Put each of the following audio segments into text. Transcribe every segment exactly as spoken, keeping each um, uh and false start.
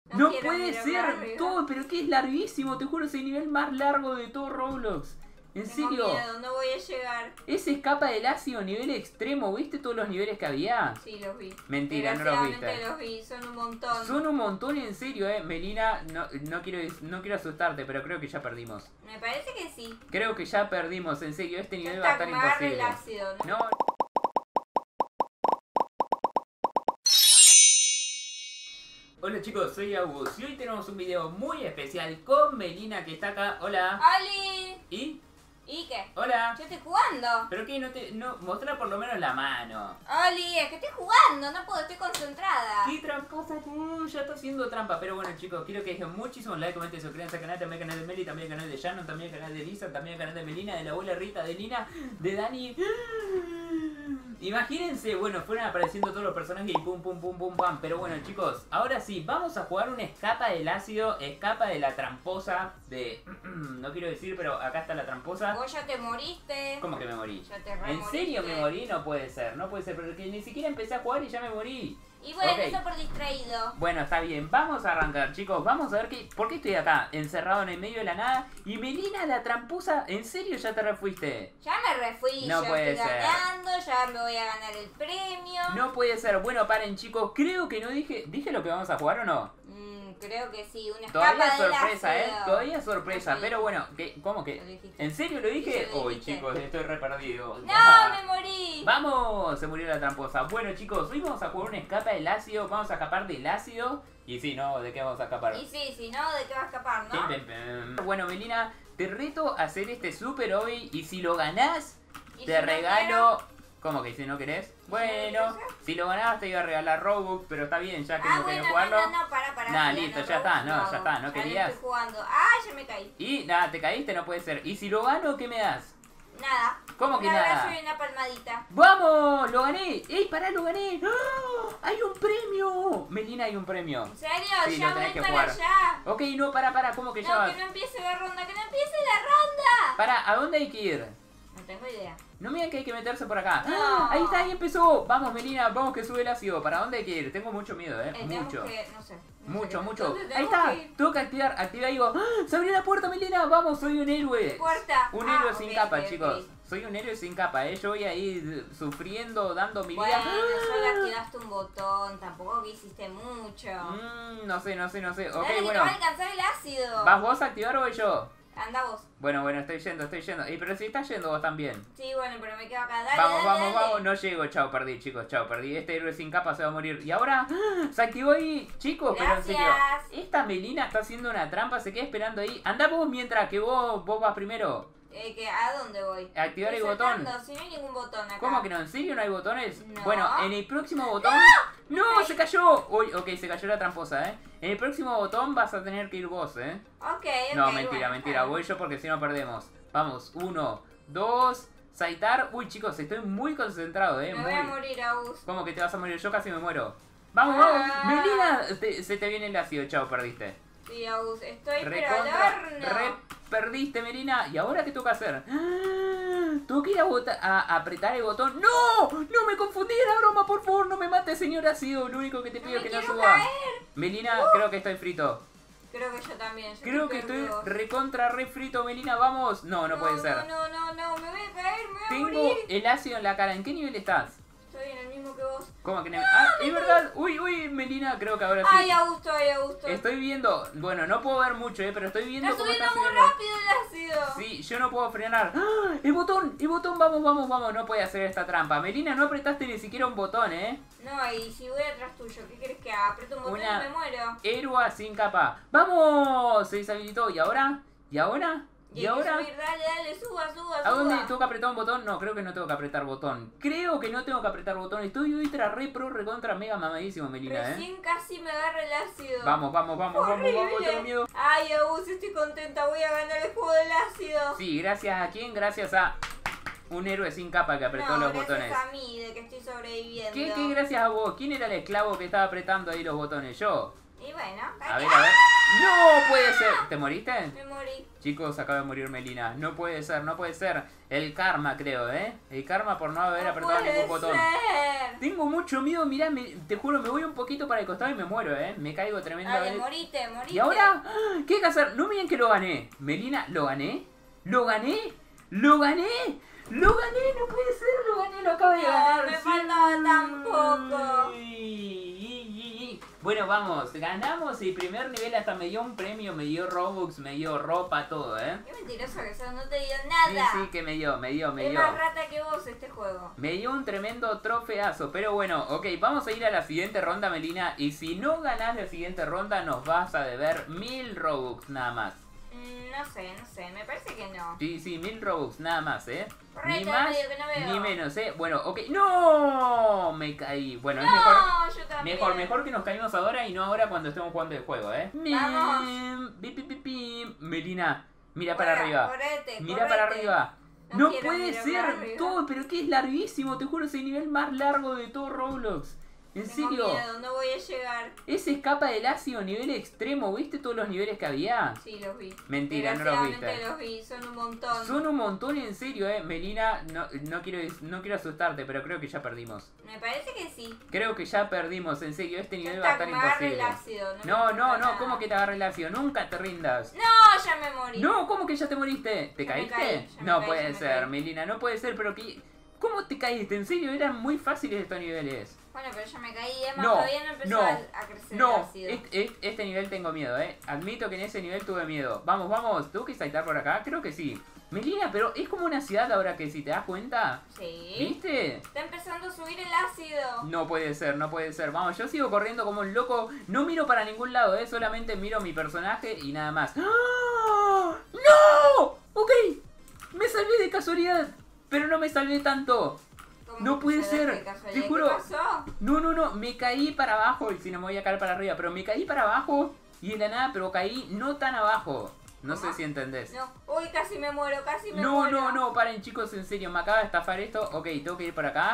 No, no puede ser todo, pero que es larguísimo, te juro, es el nivel más largo de todo Roblox. ¿En Tengo serio? miedo, no voy a llegar. Ese escapa del ácido nivel extremo, ¿viste todos los niveles que había? Sí, los vi. Mentira, no los viste. los vi, son un montón. Son un montón, en serio, eh. Melina, no, no, quiero, no quiero asustarte, pero creo que ya perdimos. Me parece que sí. Creo que ya perdimos, en serio, este nivel va a estar me agarre imposible. el ácido, ¿no? No. Hola chicos, soy Agus y hoy tenemos un video muy especial con Melina que está acá. Hola. ¡Oli! ¿Y? ¿Y qué? Hola. Yo estoy jugando. ¿Pero qué? No te... No, mostrá por lo menos la mano. ¡Oli! Es que estoy jugando, no puedo, estoy concentrada. ¡Qué tramposa! Uh, ya está haciendo trampa. Pero bueno chicos, quiero que dejen muchísimos like, comenten, suscríbanse al canal, también al canal de Meli, también al canal de Shannon, también al canal de Lisa, también al canal de Melina, de la abuela Rita, de Lina, de Dani. Imagínense, bueno, fueron apareciendo todos los personajes y pum, pum, pum, pum, pam. Pero bueno, chicos, ahora sí, vamos a jugar una escapa del ácido, escapa de la tramposa de... no quiero decir, pero acá está la tramposa. Vos ya te moriste. ¿Cómo que me morí? Ya te re ¿En serio moriste. me morí? No puede ser, no puede ser, porque ni siquiera empecé a jugar y ya me morí. Y bueno, Okay. eso por distraído. Bueno, está bien, vamos a arrancar, chicos. Vamos a ver qué, por qué estoy acá, encerrado en el medio de la nada. Y Melina, la tramposa, ¿en serio ya te refuiste? Ya me refui, No ya puede estoy ser. ganando, ya me voy a ganar el premio. No puede ser. Bueno, paren, chicos. Creo que no dije... ¿Dije lo que vamos a jugar o no? Mm, creo que sí, una Todavía escapa es del sorpresa, ¿eh? ácido. Todavía es sorpresa. Sí. Pero bueno, ¿qué? ¿Cómo Lo que? dijiste. ¿En serio lo dije? Sí, lo Uy, dijiste. chicos, estoy re perdido. No, me morí. ¡Vamos! Se murió la tramposa. Bueno, chicos, hoy vamos a jugar una escapa del ácido. Vamos a escapar del ácido. Y sí, ¿no? ¿De qué vamos a escapar? Y sí, si no, ¿de qué va a escapar, no? Pim, pim, pim. Bueno, Melina, te reto a hacer este super hoy. Y si lo ganás, ¿Y te si no regalo... quiero? ¿Cómo que si no querés? no Bueno, quiero? si lo ganabas te iba a regalar Robux, pero está bien, ya que Ah, no querés bueno, jugarlo. no, no, no, para, para. Nah, sí, listo, no, ya está, Robux no, hago. ya está, no Ya querías. estoy jugando. Ah, ya me caí. Y nada, te caíste, no puede ser. ¿Y si lo gano, qué me das? Nada. ¿Cómo que Un nada? abrazo y una palmadita. ¡Vamos! ¡Lo gané! ¡Ey, pará, lo gané! ¡Ah! ¡Hay un premio! Melina, hay un premio. ¿En serio? Sí, ya lo tenés voy que para jugar. allá. Ok, no, pará, pará, ¿cómo que ya No, vas? que no empiece la ronda, que no empiece la ronda. Pará, ¿a dónde hay que ir? No tengo idea. No me digan que hay que meterse por acá. No. ¡Ah! Ahí está, ahí empezó. Vamos, Melina, vamos que sube el ácido. ¿Para dónde hay que ir? Tengo mucho miedo, eh. Eh, tenemos mucho. que, no sé. no Mucho, sé. mucho. ¿Dónde Ahí tenemos está. que ir? Tengo que activar. Activar y digo. ¡Ah! ¡Se abrió la puerta, Melina! Vamos, soy un héroe. Puerta. Un Ah, héroe ok, sin capa, ok, chicos. ok. Soy un héroe sin capa, eh. Yo voy ahí eh, sufriendo, dando mi Bueno, vida. solo activaste un botón, tampoco que hiciste mucho. Mm, no sé, no sé, no sé. Ok, Dale, que bueno. te va a alcanzar el ácido. ¿Vas vos a activar o voy yo? Anda vos. Bueno, bueno, estoy yendo, estoy yendo. Y pero si estás yendo vos también. Sí, bueno, pero me quedo acá. Dale, Vamos, dale, vamos, dale. vamos. No llego, chao, perdí, chicos, chao, perdí. Este héroe sin capa se va a morir. Y ahora, ¡ah! Se activó ahí, chicos, pero en serio. Gracias. Esta Melina está haciendo una trampa, se queda esperando ahí. Andá vos mientras que vos, vos vas primero. Eh, que, ¿a dónde voy? Activar Estoy el botón. saltando, si no hay ningún botón acá. ¿Cómo que no? ¿En serio no hay botones? No. Bueno, en el próximo botón... ¡No! Me caí. ¡Se cayó! Uy, ok, se cayó la tramposa, ¿eh? En el próximo botón vas a tener que ir vos, ¿eh? Ok, ok. No, mentira, bueno, mentira. bueno. Voy yo porque si no perdemos. Vamos, uno, dos, saltar. Uy, chicos, estoy muy concentrado, ¿eh? Me muy... voy a morir, Agus. ¿Cómo que te vas a morir? Yo casi me muero. ¡Vamos, Ah. vamos! ¡Melina! Te- se te viene el ácido, chao, perdiste. Sí, Agus, estoy pero al Recontra, horno. re perdiste, Melina. ¿Y ahora qué toca hacer? ¡Ah! Tengo que ir a, bota- a apretar el botón. ¡No! ¡No me confundí en la broma! Por favor, no me mates, señor ácido. Lo único que te No pido me es que no quiero suba. caer. Melina, creo que estoy frito. Creo que yo también. Yo Creo que estoy estoy peor que vos. recontra re frito, Melina. Vamos. No, no, puede ser. No, no, no, me voy a caer, me voy a Tengo morir. el ácido en la cara. ¿En qué nivel estás? Estoy en el mismo que vos. ¿Cómo que no? Ah, es verdad. Uy, uy, Melina, creo que ahora sí. Ay, Augusto, ay, Augusto. Estoy viendo, bueno, no puedo ver mucho, eh, pero estoy viendo Está cómo subiendo está muy subiendo. rápido el ácido. Sí, yo no puedo frenar. ¡Ah! El botón, el botón, vamos, vamos, vamos. No puede hacer esta trampa. Melina, no apretaste ni siquiera un botón, eh. No, y si voy atrás tuyo, ¿qué querés que haga? Aprieto un botón Una- y me muero. Héroe sin capa. ¡Vamos! Se deshabilitó. ¿Y ahora? ¿Y ahora? ¿Y hay que ahora? subir, dale, dale, suba, suba, ¿A dónde suba. tengo que apretar un botón? No, creo que no tengo que apretar botón. Creo que no tengo que apretar botón. Estoy ultra re pro recontra mega mamadísimo, Melina, eh. Recién casi me agarra el ácido. Vamos, vamos, vamos, vamos, Horrible. vamos, tengo miedo. Ay, Augusto, estoy contenta, voy a ganar el juego del ácido. Sí, gracias a quién, gracias a un héroe sin capa que apretó no, los gracias botones. a mí, de que estoy sobreviviendo. ¿Qué, qué gracias a vos? ¿Quién era el esclavo que estaba apretando ahí los botones? Yo. Y bueno, A ver, a ver. ¡No puede ser! ¿Te moriste? Me morí. Chicos, acaba de morir Melina. No puede ser, no puede ser. El karma, creo, ¿eh? El karma por no haber No apretado puede ningún botón. ser. Tengo mucho miedo, mirá, me- te juro, me voy un poquito para el costado y me muero, ¿eh? Me caigo Dale, tremendamente. morite, morite. ¿Y ahora? ¡Ah! ¿Qué hay que hacer? No miren que lo gané. Melina, ¿lo gané? ¿Lo gané? ¿Lo gané? ¡Lo gané! ¡No puede ser! ¡Lo gané! ¡Lo acabo de No, ganar! me ¡Sí! faltaba tan poco. Bueno, vamos. Ganamos el primer nivel. Hasta me dio un premio. Me dio Robux, me dio ropa, todo, ¿eh? Qué mentiroso que sos, no te dio Sí, nada. sí, que me dio, me dio, me Es dio. más rata que vos este juego. Me dio un tremendo trofeazo, pero bueno, ok, vamos a ir a la siguiente ronda, Melina, y si no ganás la siguiente ronda nos vas a deber mil Robux nada más. Mm, no sé, no sé, me parece que no. Sí, sí, mil Robux nada más, ¿eh? Correte Ni al más medio que no veo. ni menos, ¿eh? Bueno, ok, ¡no! Me caí. Bueno, es No, mejor... yo también. Mejor, mejor que nos caímos ahora y no ahora cuando estemos jugando el juego, ¿eh? Vamos. Mim, pi, pi, pi, pi. Melina, mira para Corre, arriba. correte, Mira para correte. arriba. No No, quiero puede mirar ser para arriba. todo, pero que es larguísimo, te juro, es el nivel más largo de todo Roblox. ¿En Tengo serio? miedo, no voy a llegar. Ese escapa del ácido nivel extremo, ¿viste todos los niveles que había? Sí, los vi. Mentira, no los viste. Desgraciadamente los vi, son un montón. Son un montón en serio, eh. Melina, no, no, quiero, no quiero asustarte, pero creo que ya perdimos. Me parece que sí. Creo que ya perdimos, en serio, este nivel Ya va a está, estar que me agarre el imposible. ácido. No, me No, importa no, no, nada. ¿cómo que te agarre el ácido? Nunca te rindas. No, ya me morí. No, ¿cómo que ya te moriste? ¿Te Ya me caíste? caí, ya me no caí, puede ya me ser, caí. Melina, no puede ser, pero que... ¿Cómo te caíste? En serio, eran muy fáciles estos niveles. Bueno, pero ya me caí. Además, No, todavía no empezó no, a, a crecer el No, ácido. este, este- este nivel tengo miedo, eh. Admito que en ese nivel tuve miedo. Vamos, vamos, ¿tengo que saltar por acá? Creo que sí. Melina, pero es como una ciudad ahora que si te das cuenta. Sí. ¿Viste? Está empezando a subir el ácido. No puede ser, no puede ser. Vamos, yo sigo corriendo como un loco. No miro para ningún lado, eh. Solamente miro mi personaje y nada más. ¡Ah! ¡No! Ok, me salvé de casualidad, pero no me salvé tanto. ¿Cómo No que puede se ve ser, de te casualidad? juro. ¿Qué pasó? No, no, no, me caí para abajo y si no me voy a caer para arriba, pero me caí para abajo y de la nada, pero caí no tan abajo. No sé ¿Cómo? si entendés. No. Uy, casi me muero, casi me No, muero. no, no, paren chicos, en serio, me acaba de estafar esto. Ok, tengo que ir por acá.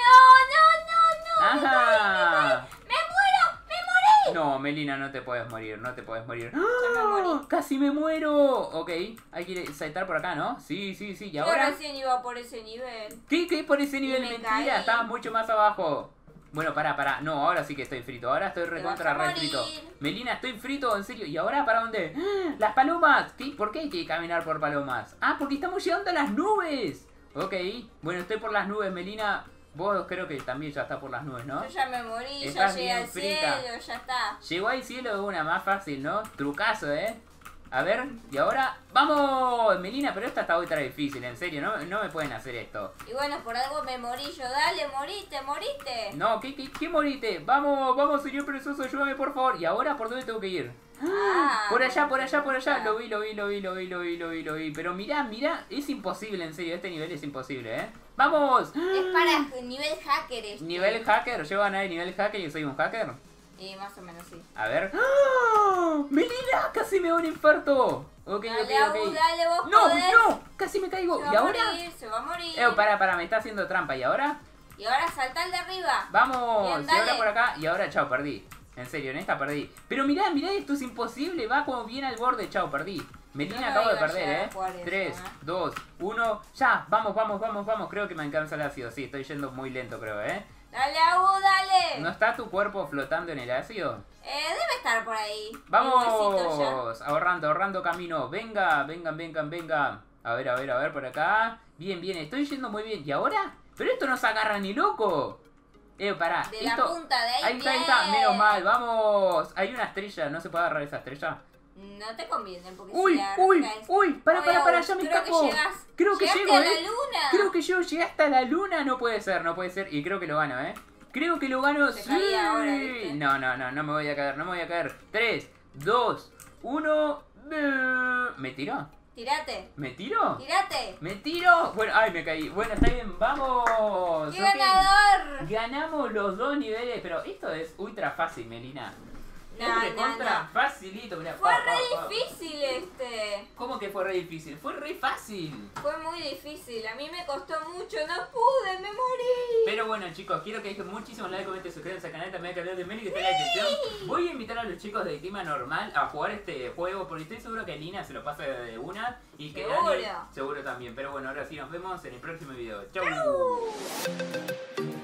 No, no, no, no. ¡Ajá! ¡Me muero! ¡Me morí! No, Melina, no te puedes morir, no te puedes morir. Ya me morí. ¡Ah! ¡Casi me muero! Ok, hay que ir- saltar por acá, ¿no? Sí, sí, sí, y Yo ahora... recién iba por ese nivel. ¿Qué? ¿Qué? Por ese nivel, me mentira, caí. estaba mucho más abajo. Bueno, pará, pará. No, ahora sí que estoy frito. Ahora estoy recontra vas a re frito. morir. Melina, estoy frito, en serio. ¿Y ahora para dónde? ¡Ah! ¡Las palomas! ¿Qué? ¿Por qué hay que caminar por palomas? Ah, porque estamos llegando a las nubes. Ok, bueno, estoy por las nubes, Melina. Vos creo que también ya está por las nubes, ¿no? Yo ya me morí, ya Estás llegué bien al frita. cielo, ya está. Llegó al cielo de una más fácil, ¿no? Trucazo, ¿eh? A ver, y ahora... ¡Vamos! Melina, pero esta está ultra difícil, en serio. No, no me pueden hacer esto. Y bueno, por algo me morí yo. Dale, moriste, moriste. No, ¿qué, qué, qué morite? Vamos, vamos, señor perezoso, ayúdame, por favor. ¿Y ahora por dónde tengo que ir? Ah, Por allá, por allá, por allá. ah. Lo vi, lo vi, lo vi, lo vi, lo vi, lo vi, lo vi. Pero mirá, mirá, es imposible, en serio. Este nivel es imposible, ¿eh? ¡Vamos! Es para nivel hacker este. Nivel hacker, ¿yo van a ir nivel hacker y soy un hacker? Y más o menos sí. A ver. ¡Ah! ¡Melina! ¡Casi me da un infarto! Ok, Dale, ok, Agus, ok. dale, vos ¡No, podés. no! ¡Casi me caigo! Se ¿Y va a ahora? morir, se va a morir. Eh, para, para, me está haciendo trampa. ¿Y ahora? Y ahora salta al de arriba. ¡Vamos! Bien, y ahora dale. por acá. Y ahora, chao, perdí. En serio, en esta perdí. Pero mirá, mirá, esto es imposible. Va como bien al borde. Chao, perdí. Melina, No, no acabo de iba a perder, llegar ¿eh? a jugar eso, tres, ¿eh? dos, uno. ¡Ya! Vamos, vamos, vamos, vamos. Creo que me alcanza el ácido. Sí, estoy yendo muy lento, creo, ¿eh? Dale, Agus, dale. ¿No está tu cuerpo flotando en el ácido? Eh, debe estar por ahí. Un huesito ya. ¡Vamos! Ahorrando, ahorrando camino. Venga, vengan, vengan, vengan. A ver, a ver, a ver, por acá. Bien, bien, estoy yendo muy bien. ¿Y ahora? Pero esto no se agarra ni loco. Eh, pará. De esto... la punta, de ahí. Ahí está, ahí está. bien. Menos mal, vamos. Hay una estrella. ¿No se puede agarrar esa estrella? No te conviene porque Uy, si la uy, caes- uy. Para, Oye, para, para. Agus, Ya me creo escapo. que llegas. Creo que Llegaste llego, a la eh. luna. Creo que yo llegué hasta la luna. No puede ser, no puede ser. Y creo que lo gano, eh. Creo que lo gano. Te Sí. caí ahora, ¿viste? No, no, no, no me voy a caer, no me voy a caer. tres, dos, uno. ¿Me tiró? Tírate, ¿Me tiro? tírate. ¿Me tiro? Bueno, ay, me caí. Bueno, está bien, vamos. ¡Qué Ok. ganador! Ganamos los dos niveles, pero esto es ultra fácil, Melina. No, Es no, recontra no. facilito, mirá. Fue pa, re pa, pa. difícil este. ¿Cómo que fue re difícil? Fue re fácil. Fue muy difícil. A mí me costó mucho. No pude, me morí. Pero bueno, chicos, quiero que dejen muchísimo like, comenten, suscríbanse al canal, también al canal de Meli que está en la descripción. Voy a invitar a los chicos de Clima Normal a jugar este juego porque estoy seguro que Lina se lo pasa de una y que Seguro. Daniel seguro también. Pero bueno, ahora sí nos vemos en el próximo video. Chau. Chau.